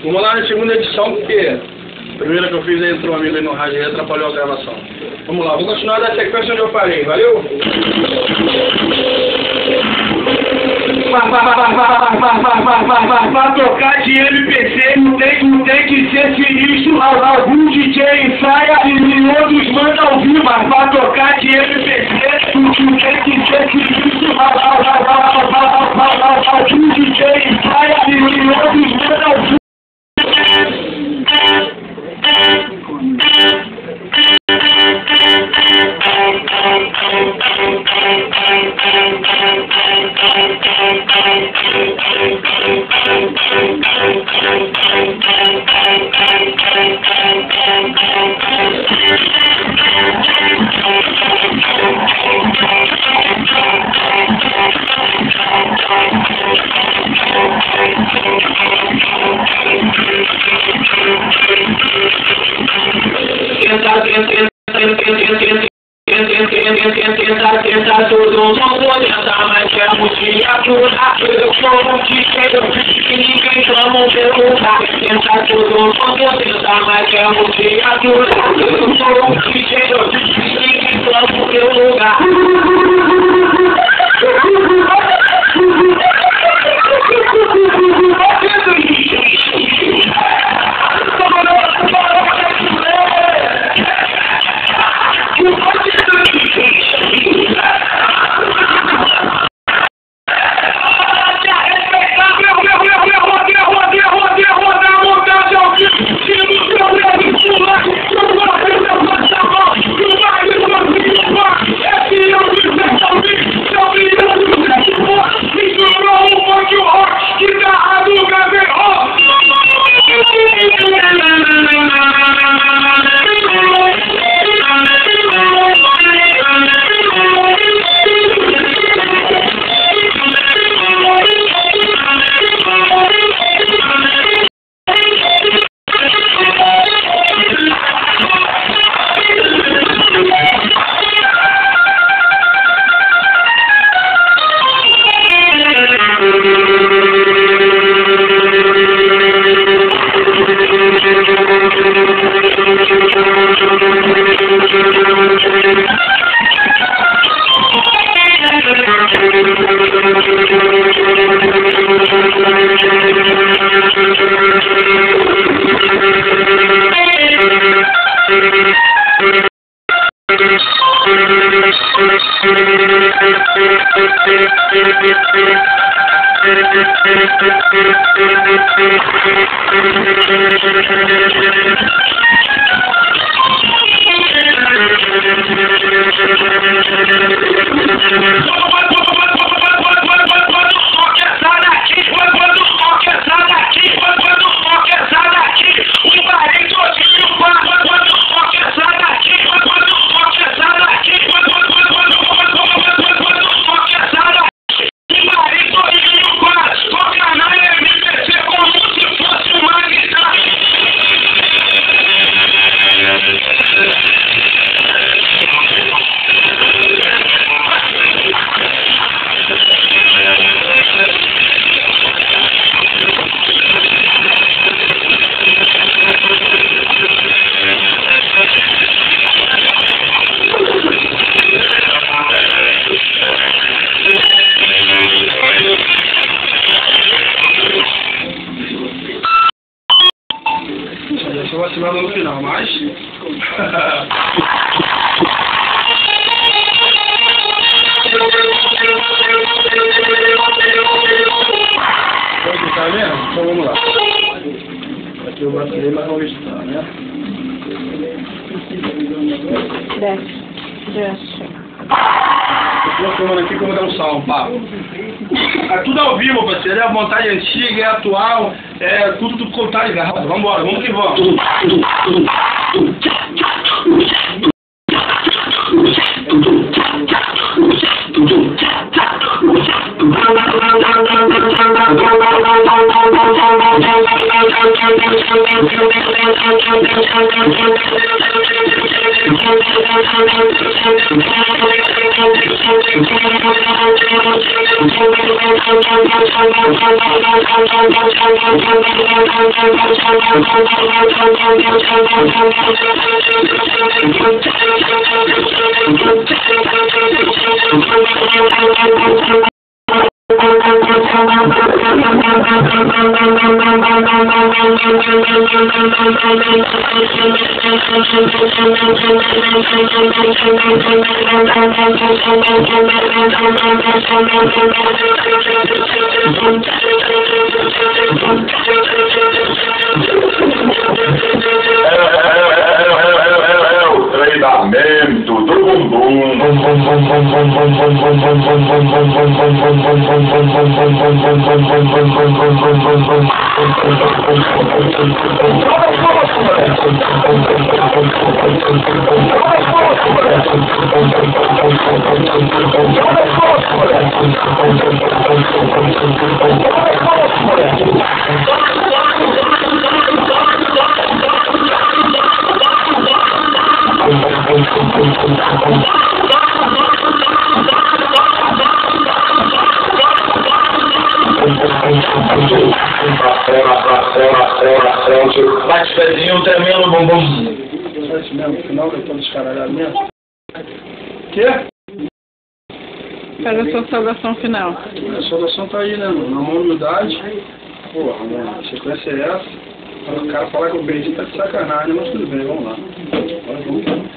Vamos lá na segunda edição, porque a primeira que eu fiz aí entrou um amigo aí no rádio e atrapalhou a gravação. Vamos lá, vou continuar da sequência onde eu parei, valeu? Pra tocar de MPC não tem que ser sinistro. Algum DJ ensaia e outros mandam ao vivo. Pra tocar de MPC não tem que ser sinistro. Algum DJ ensaia e outros mandam ao vivo. Tentar tudo, não vou tentar, mas é um dia tudo. Eu sou um DJ que ninguém chama perguntar. Tentar tudo, não vou tentar, mas é um dia tudo. Eu sou um DJ que ninguém chama meu lugar. Eu vou assinar no final, mas... Pode estar mesmo? Então vamos lá. Aqui eu vacilei, mas vamos estar, né? Desce. Estou filmando aqui como dar um salve, papo. É tudo ao vivo, parceiro. É a vontade antiga, é atual, é tudo contado e gravado. Vambora, vamos que vamos. Treinamento do bumbum. Bate pezinho, tremendo bumbum. Só isso mesmo, no final eu tô descaralhado mesmo. Quê? Faz a sua saudação final. A saudação tá aí, né, mano? Na mão humildade. Porra, mano, a sequência é essa. O cara falar que o Benzinho tá de sacanagem, mas tudo bem, vamos lá. Vamos.